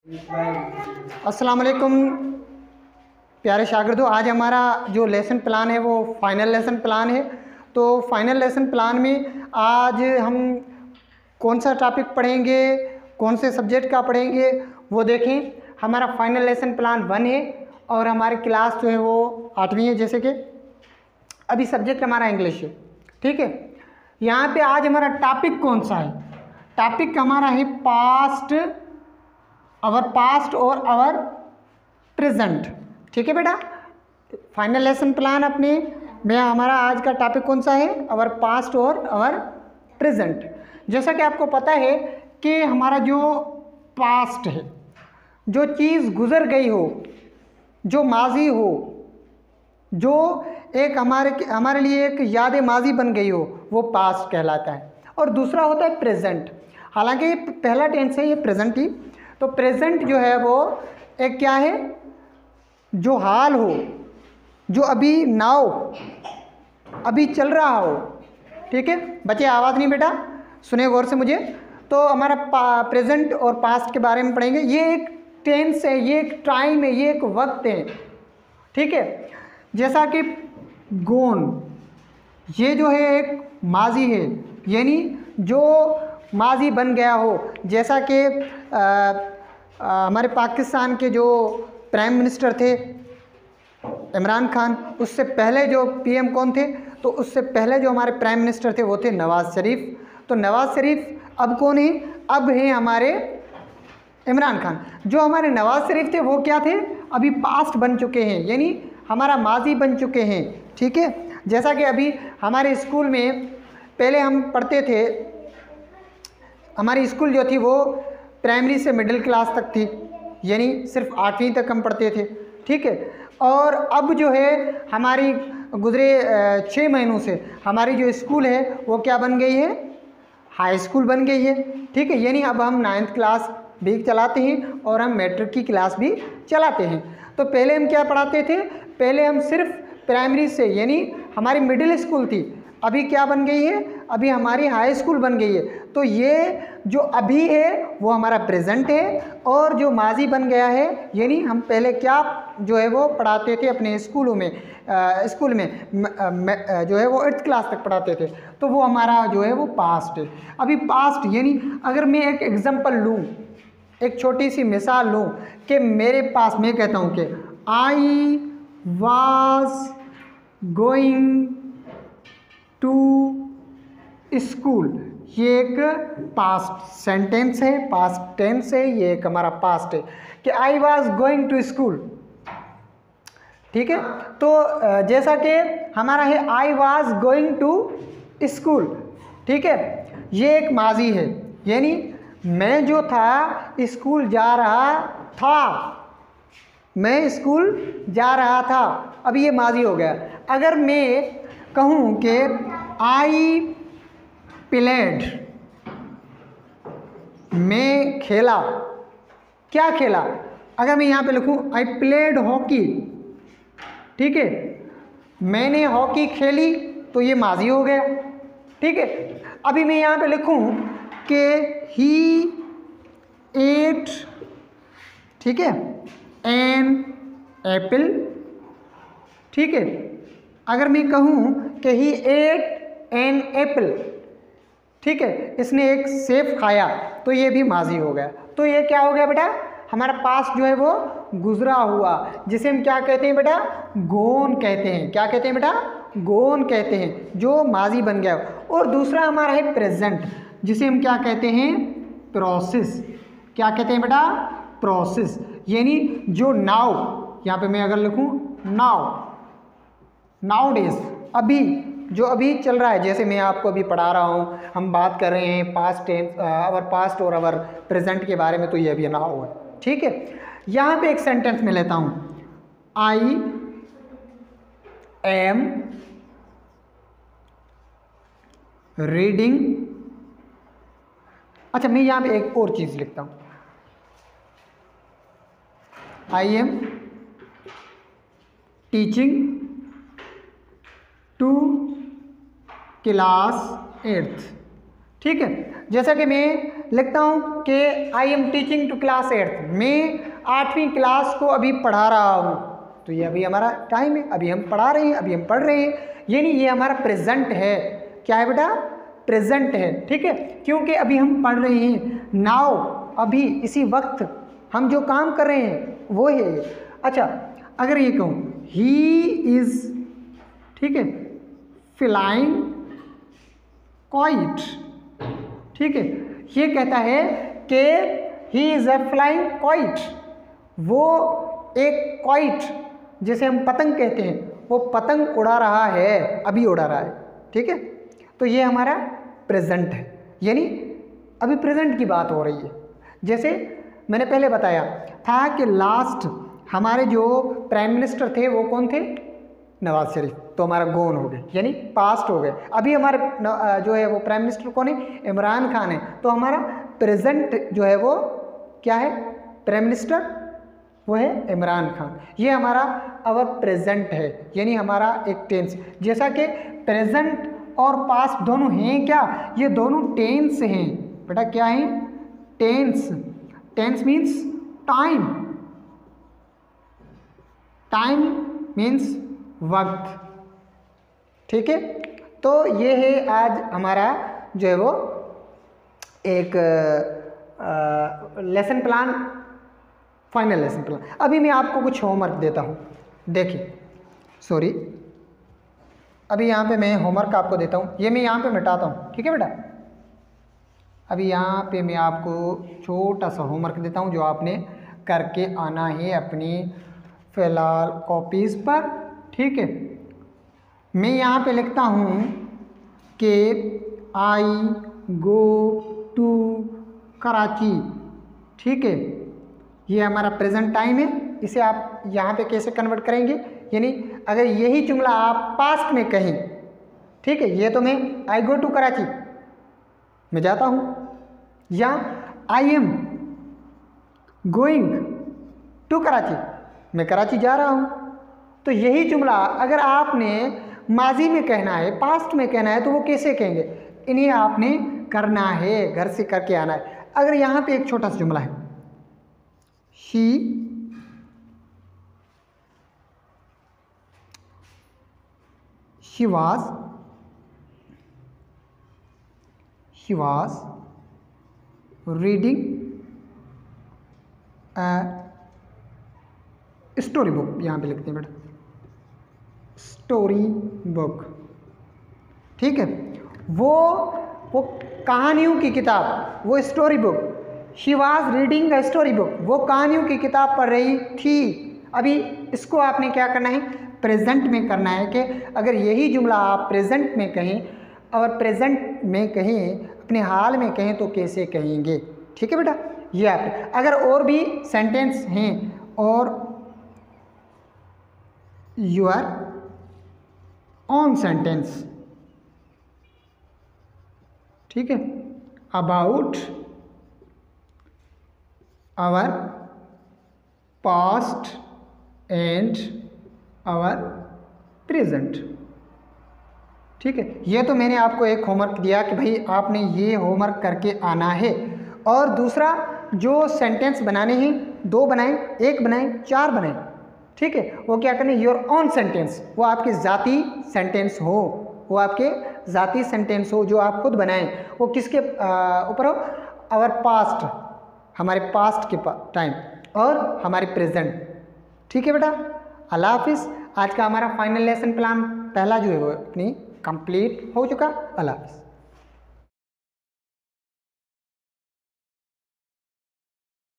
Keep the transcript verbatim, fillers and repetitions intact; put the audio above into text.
अस्सलाम वालेकुम प्यारे शागिर्दों, आज हमारा जो लेसन प्लान है वो फाइनल लेसन प्लान है। तो फाइनल लेसन प्लान में आज हम कौन सा टॉपिक पढ़ेंगे, कौन से सब्जेक्ट का पढ़ेंगे वो देखें। हमारा फाइनल लेसन प्लान वन है और हमारी क्लास जो है वो आठवीं है। जैसे कि अभी सब्जेक्ट हमारा इंग्लिश है, ठीक है। यहाँ पे आज हमारा टॉपिक कौन सा है? टॉपिक हमारा है पास्ट, अवर पास्ट और अवर प्रेजेंट, ठीक है बेटा। फाइनल लेसन प्लान अपने में हमारा आज का टॉपिक कौन सा है? अवर पास्ट और अवर प्रेजेंट। जैसा कि आपको पता है कि हमारा जो पास्ट है, जो चीज़ गुज़र गई हो, जो माजी हो, जो एक हमारे हमारे लिए एक याद माजी बन गई हो, वो पास्ट कहलाता है। और दूसरा होता है प्रेजेंट। हालांकि ये पहला टेंस है, ये प्रेजेंट ही। तो प्रेजेंट जो है वो एक क्या है? जो हाल हो, जो अभी नाउ अभी चल रहा हो, ठीक है। बच्चे आवाज़ नहीं बेटा, सुने गौर से मुझे। तो हमारा प्रेजेंट और पास्ट के बारे में पढ़ेंगे। ये एक टेंस है, ये एक टाइम है, ये एक वक्त है, ठीक है। जैसा कि गोन, ये जो है एक माजी है, यानी जो माजी बन गया हो। जैसा कि हमारे पाकिस्तान के जो प्राइम मिनिस्टर थे इमरान खान, उससे पहले जो पीएम कौन थे? तो उससे पहले जो हमारे प्राइम मिनिस्टर थे वो थे नवाज़ शरीफ। तो नवाज़ शरीफ अब कौन है? अब हैं हमारे इमरान खान। जो हमारे नवाज़ शरीफ थे वो क्या थे? अभी पास्ट बन चुके हैं, यानी हमारा माजी बन चुके हैं, ठीक है। जैसा कि अभी हमारे स्कूल में पहले हम पढ़ते थे, हमारी स्कूल जो थी वो प्राइमरी से मिडिल क्लास तक थी, यानी सिर्फ आठवीं तक हम पढ़ते थे, ठीक है। और अब जो है हमारी गुजरे छः महीनों से हमारी जो स्कूल है वो क्या बन गई है? हाई स्कूल बन गई है, ठीक है। यानी अब हम नाइन्थ क्लास भी चलाते हैं और हम मैट्रिक की क्लास भी चलाते हैं। तो पहले हम क्या पढ़ाते थे? पहले हम सिर्फ प्राइमरी से, यानी हमारी मिडिल स्कूल थी, अभी क्या बन गई है? अभी हमारी हाई स्कूल बन गई है। तो ये जो अभी है वो हमारा प्रेजेंट है, और जो माजी बन गया है, यानी हम पहले क्या जो है वो पढ़ाते थे अपने स्कूलों में, आ, स्कूल में म, आ, म, जो है वो एट्थ क्लास तक पढ़ाते थे, तो वो हमारा जो है वो पास्ट है। अभी पास्ट यानी अगर मैं एक एग्जांपल लूँ, एक छोटी सी मिसाल लूँ कि मेरे पास, मैं कहता हूँ कि I was going to school, ये एक पास्ट सेंटेंस है, पास्ट टेंस है, ये एक हमारा पास्ट है कि I was going to school, ठीक है। तो जैसा कि हमारा है I was going to school, ठीक है, ये एक माजी है, यानी मैं जो था स्कूल जा रहा था, मैं स्कूल जा रहा था, अब ये माजी हो गया। अगर मैं कहूँ कि आई प्लेड, मैं खेला, क्या खेला? अगर मैं यहाँ पे लिखूँ आई प्लेड हॉकी, ठीक है, मैंने हॉकी खेली, तो ये माजी हो गया, ठीक है। अभी मैं यहाँ पे लिखूँ कि ही एट, ठीक है, एन एप्पल, ठीक है। अगर मैं कहूँ कि ही एट एन एप्पल, ठीक है, इसने एक सेब खाया, तो ये भी माजी हो गया। तो ये क्या हो गया बेटा? हमारा पास्ट जो है वो गुजरा हुआ, जिसे हम क्या कहते हैं बेटा? गोन कहते हैं। क्या कहते हैं बेटा? गोन कहते हैं, जो माजी बन गया। और दूसरा हमारा है प्रेजेंट, जिसे हम क्या कहते हैं? प्रोसेस। क्या कहते हैं बेटा? प्रोसेस, यानी जो नाउ, यहाँ पे मैं अगर लिखूँ नाउ, नाउ डेज, अभी जो अभी चल रहा है, जैसे मैं आपको अभी पढ़ा रहा हूँ, हम बात कर रहे हैं पास्ट टेंस, अवर पास्ट और अवर प्रेजेंट के बारे में, तो ये अभी नाउ है, ठीक है। यहाँ पे एक सेंटेंस में लेता हूँ, आई एम रीडिंग। अच्छा, मैं यहाँ पे एक और चीज़ लिखता हूँ, I am teaching to class eighth, ठीक है। जैसा कि मैं लिखता हूँ कि I am teaching to class eighth, मैं आठवीं क्लास को अभी पढ़ा रहा हूँ, तो ये अभी हमारा टाइम है, अभी हम पढ़ा रहे हैं, अभी हम पढ़ रहे हैं, यानी ये हमारा प्रेजेंट है। क्या है बेटा? प्रेजेंट है। ठीक है, क्योंकि अभी हम पढ़ रहे हैं। नाउ, अभी इसी वक्त हम जो काम कर रहे हैं वो है। अच्छा, अगर ये कहूँ ही इज, ठीक है, फ्लाइंग काइट, ठीक है, ये कहता है कि he is a flying kite, वो एक काइट जिसे हम पतंग कहते हैं, वो पतंग उड़ा रहा है, अभी उड़ा रहा है। ठीक है, तो ये हमारा प्रेजेंट है, यानी अभी प्रेजेंट की बात हो रही है। जैसे मैंने पहले बताया था कि लास्ट हमारे जो प्राइम मिनिस्टर थे वो कौन थे? नवाज शरीफ, तो हमारा गोन हो गए, यानी पास्ट हो गए। अभी हमारे जो है वो प्राइम मिनिस्टर कौन है? इमरान खान है, तो हमारा प्रेजेंट जो है वो क्या है? प्राइम मिनिस्टर वो है इमरान खान। ये हमारा अवर प्रेजेंट है, यानी हमारा एक टेंस। जैसा कि प्रेजेंट और पास्ट दोनों हैं क्या? ये दोनों टेंस हैं बेटा। क्या है? Tense. Tense means time, time means वक्त। ठीक है, तो ये है आज हमारा जो है वो एक lesson plan, final lesson plan. अभी मैं आपको कुछ होमवर्क देता हूँ। देखिए, सॉरी, अभी यहाँ पे मैं होमवर्क आपको देता हूँ, ये मैं यहाँ पे मिटाता हूँ। ठीक है बेटा, अभी यहाँ पे मैं आपको छोटा सा होमवर्क देता हूँ जो आपने करके आना है अपनी फ़िलहाल कॉपीज़ पर। ठीक है, मैं यहाँ पे लिखता हूँ कि आई गो टू कराची। ठीक है, ये हमारा प्रेजेंट टाइम है, इसे आप यहाँ पे कैसे कन्वर्ट करेंगे? यानी अगर यही जुमला आप पास्ट में कहें, ठीक है, ये तो मैं आई गो टू कराची, मैं जाता हूँ, या I am going to Karachi, मैं कराची जा रहा हूँ। तो यही जुमला अगर आपने माजी में कहना है, पास्ट में कहना है, तो वो कैसे कहेंगे? इन्हें आपने करना है, घर से करके आना है। अगर यहाँ पे एक छोटा सा जुमला है, she she was she was reading a story book, यहाँ पे लिखते हैं बेटा स्टोरी बुक। ठीक है, वो वो कहानियों की किताब, वो story book, she was reading a story book, वो कहानियों की किताब पढ़ रही थी। अभी इसको आपने क्या करना है? प्रेजेंट में करना है कि अगर यही जुमला आप प्रेजेंट में कहें और प्रेजेंट में कहें, अपने हाल में कहें, तो कैसे कहेंगे? ठीक है बेटा, ये आप अगर और भी सेंटेंस हैं और योर ऑन सेंटेंस, ठीक है, about our past and our present. ठीक है, ये तो मैंने आपको एक होमवर्क दिया कि भाई आपने ये होमवर्क करके आना है। और दूसरा जो सेंटेंस बनाने हैं, दो बनाएं, एक बनाएं, चार बनाएं। ठीक है, वो क्या करना है? योर ऑन सेंटेंस, वो आपके ज़ाती सेंटेंस हो, वो आपके ज़ाती सेंटेंस हो जो आप खुद बनाएं। वो किसके ऊपर हो? आवर पास्ट, हमारे पास्ट के टाइम, और हमारे प्रेजेंट। ठीक है बेटा, अल्लाह हाफिज़। आज का हमारा फाइनल लेसन प्लान पहला जो है वो अपनी कंप्लीट हो चुका। अल्लाह हाफिज़।